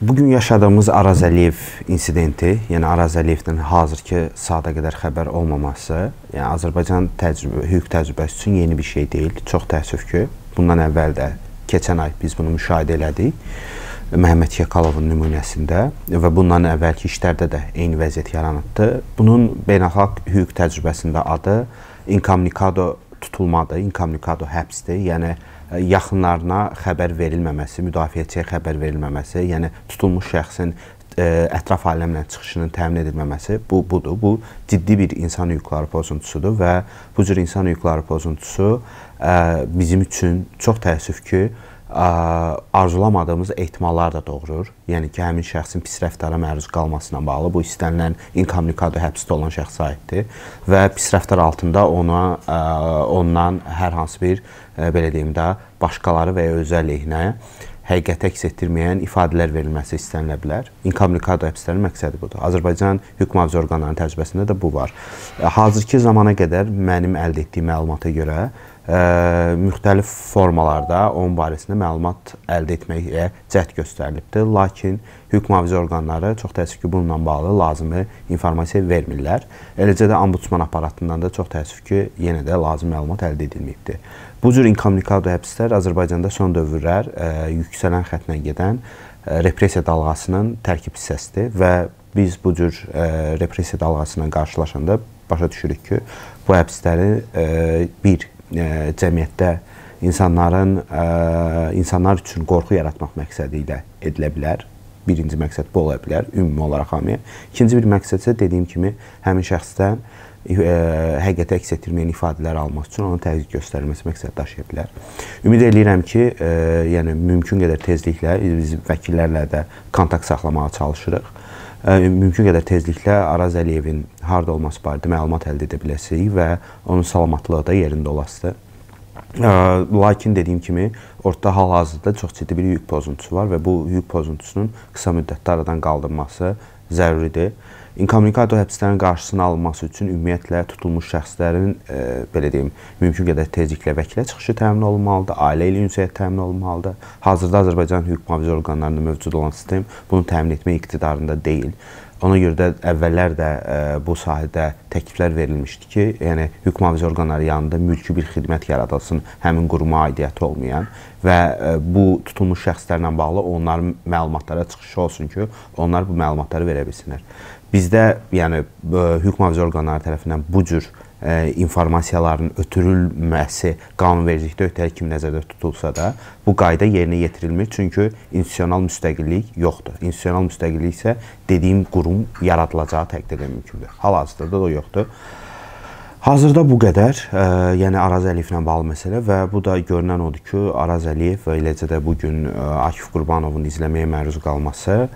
Bugün yaşadığımız Araz Əliyev insidenti, yəni Araz Əliyevdən hazırki saata qədər xəbər olmaması, yəni Azərbaycan hüquq təcrübəsi üçün yeni bir şey deyil. Çox təəssüf ki, bundan əvvəl də keçən ay biz bunu müşahidə elədik Məhəmməd Yekalovun nümunəsində və bundan əvvəlki işlərdə də eyni vəziyyət yaranıbdı. Bunun beynəlxalq hüquq təcrübəsində adı inkomunikado tutulmadır, inkomunikado həbsdir. Yəni yaxınlarına xəbər verilməməsi, müdafiəçiyə xəbər verilməməsi, yəni tutulmuş şəxsin ətraf aləmlə çıxışının təmin edilməməsi budur. Bu ciddi bir insan hüquqları pozuntusudur və bu cür insan hüquqları pozuntusu bizim üçün çox təəssüf ki, arzulamadığımız ehtimallar da doğurur. Yəni ki, həmin şəxsin pis rəftara məruz qalmasına bağlı bu istənilən inkomunikado həbsdə olan şəxs aiddir və pis rəftar altında ondan hər hansı bir, belə deyim də, başqaları və ya özü əleyhinə həqiqəti əks etdirməyən ifadələr verilməsi istənilə bilər. İnkomunikado həbslərin məqsədi budur. Azərbaycan hüquq mühafizə orqanlarının təcrübəsində də bu var. Hazırki zamana qədər mənim əldə etdiyim məlumata görə müxtəlif formalarda onun barəsində məlumat əldə etməyə cəhd göstərilibdir. Lakin hüquq mühafizə orqanları çox təəssüf ki, bununla bağlı lazımi informasiya vermirlər. Eləcə də ombudsman aparatından da çox təəssüf ki, yenə də lazım məlumat əldə edilməyibdir. Bu cür inkomunikado həbslər Azərbaycanda son dövrlər yüksələn xəttlə gedən repressiya dalğasının tərkib hissəsidir və biz bu cür repressiya dalğasına qarşılaşanda başa düşürük ki, bu həbsləri bir cəmiyyətdə insanlar üçün qorxu yaratmaq məqsədi ilə edilə bilər. Birinci məqsəd bu ola bilər, ümumi olaraq hamıya. İkinci bir məqsəd isə dediyim kimi həmin şəxsdən həqiqəti əks etdirməyən ifadələr almaq üçün onun təzyiq göstərilməsi məqsəd daşıya bilər. Ümid edirəm ki, yəni mümkün qədər tezliklə biz vəkillərlə də kontakt saxlamağa çalışırıq. Mümkün qədər tezliklə Araz Əliyevin harda olması barədə məlumat əldə edə biləsirik və onun salamatlığı da yerində olasıdır. Lakin dediyim kimi, ortada hal-hazırda çox ciddi bir hüquq pozuntusu var və bu hüquq pozuntusunun qısa müddətdə aradan qaldırılması zəruridir. İnkomunikado həbslərin qarşısının alınması üçün ümumiyyətlə tutulmuş şəxslərin, belə deyim, mümkün qədər tezliklə vəkilə çıxışı təmin olunmalıdır, ailə ilə ünsiyyət təmin olunmalıdır. Hazırda Azərbaycan hüquq mühafizə orqanlarında mövcud olan sistem bunu təmin etmə iqtidarında deyil. Ona görə də əvvəllər də bu sahədə təkliflər verilmişdi ki, yəni hüquq mühafizə orqanları yanında mülki bir xidmət yaradılsın, həmin quruma aidiyyəti olmayan və bu tutulmuş şəxslərlə bağlı onların məlumatlara çıxışı olsun ki, onlar bu məlumatları verə bilsinlər. Bizdə, yəni hüquq mühafizə orqanları tərəfindən bu cür informasiyaların ötürülməsi qanunvericilikdə öhdəlik kimi nəzərdə tutulsa da, bu qayda yerinə yetirilmir, çünki institusional müstəqillik yoxdur. İnstitusional müstəqillik isə dediyim qurum yaradılacağı təqdirdə mümkündür. Hal-hazırda da o yoxdur. Hazırda bu qədər, yəni Araz Əliyevlə bağlı məsələ və bu da görünən odur ki, Araz Əliyev və eləcə də bugün Akif Qurbanovun izləməyə məruz qalması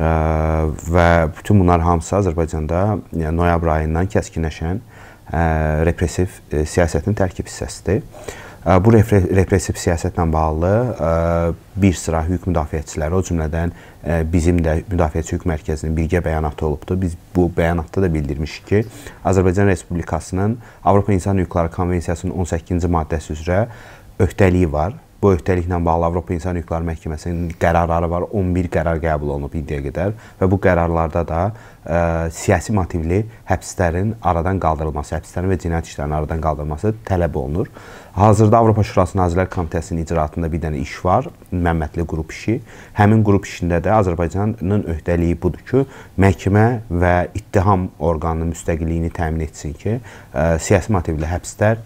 və bütün bunlar hamısı Azərbaycanda noyabr ayından kəskinləşən repressiv siyasətin tərkib hissəsidir. Bu repressiv siyasətlə bağlı bir sıra hüquq müdafiəçiləri, o cümlədən bizim də Müdafiəçi Hüquq Mərkəzinin birgə bəyanatı olubdur. Biz bu bəyanatda da bildirmişik ki, Azərbaycan Respublikasının Avropa İnsan Hüquqları Konvensiyasının 18-ci maddəsi üzrə öhdəliyi var. Bu öhdəliklə bağlı Avropa İnsan Hüquqları Məhkəməsinin qərarları var, 11 qərar qəbul olunub indiyə qədər və bu qərarlarda da siyasi motivli həbslərin aradan qaldırılması, həbslərin və cinayət işlərinin aradan qaldırılması tələb olunur. Hazırda Avropa Şurası Nazirlər Komitəsinin icraatında bir dənə iş var, məmmətli qrup işi. Həmin qrup işində də Azərbaycanın öhdəliyi budur ki, məhkəmə və ittiham orqanının müstəqilliyini təmin etsin ki, siyasi motivli həbslər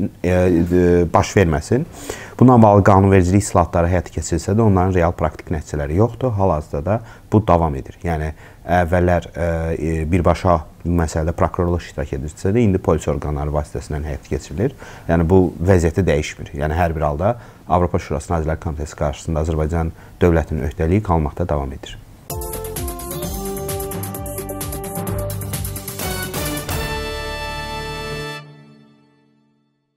baş verməsin. Bununla bağlı qanunvericilik islahatları həyata keçirilsə də onların real praktik nəticələri yoxdur. Hal-hazırda da bu davam edir. Yəni əvvəllər birbaşa bu məsələdə prokurorluq iştirak edirsə də, indi polis orqanları vasitəsilə həyata keçirilir. Yəni bu vəziyyəti dəyişmir. Yəni hər bir halda Avropa Şurası Nazirlər Komitəsi qarşısında Azərbaycan dövlətinin öhdəliyi qalmaqda davam edir.